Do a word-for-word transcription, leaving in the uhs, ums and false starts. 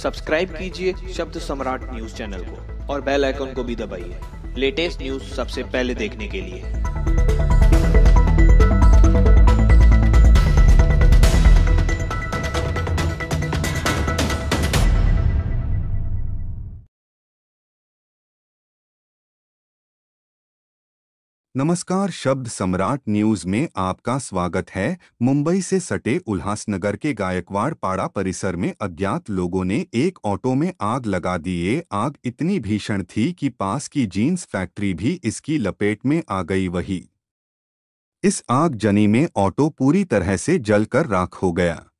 Subscribe कीजिए शब्द सम्राट न्यूज चैनल को और बेल आइकन को भी दबाइए लेटेस्ट न्यूज सबसे पहले देखने के लिए। नमस्कार, शब्द सम्राट न्यूज में आपका स्वागत है। मुंबई से सटे उल्हासनगर के गायकवाड़ पाड़ा परिसर में अज्ञात लोगों ने एक ऑटो में आग लगा दी। ये आग इतनी भीषण थी कि पास की जीन्स फैक्ट्री भी इसकी लपेट में आ गई। वही इस आगजनी में ऑटो पूरी तरह से जलकर राख हो गया।